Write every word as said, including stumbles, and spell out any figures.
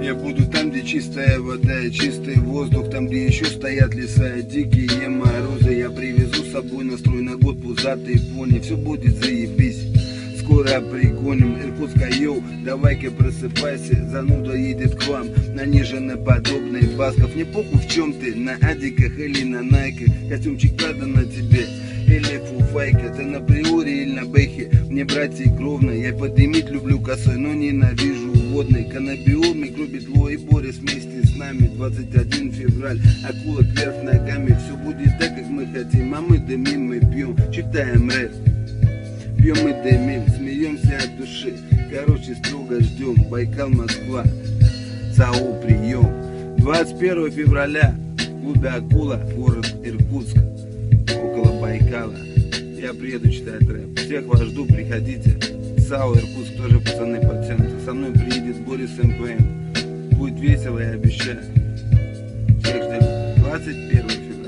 Я буду там, где чистая вода и чистый воздух, там, где еще стоят леса, дикие морозы. Я привезу с собой настрой на год пузатый пони. Все будет заебись, скоро пригоним. Иркутска, йоу, давай-ка просыпайся, зануда едет к вам на неженоподобный Басков. Не похуй в чем ты, на адиках или на найках, костюмчик Прада на тебе или фуфайка. Ты на приоре или на бэхе, мне братья кровно. Я подымить люблю косой, но ненавижу водный. Каннабиол, микробит Ло и Борис вместе с нами. Двадцать один февраль, акула кверх ногами. Все будет так, как мы хотим, а мы дымим, мы пьем, читаем рэп. Пьем и дымим, смеемся от души. Короче, строго ждем. Байкал, Москва, ЦАО прием. Двадцать первого февраля в клубе Акула, город Иркутск, около Байкала. Я приеду читать рэп. Всех вас жду, приходите. ЦАО Иркутск, тоже пацаны подтянутся. Со мной приедет Борис МПМ. Будет весело, я обещаю. Всех ждем. двадцать первого февраля.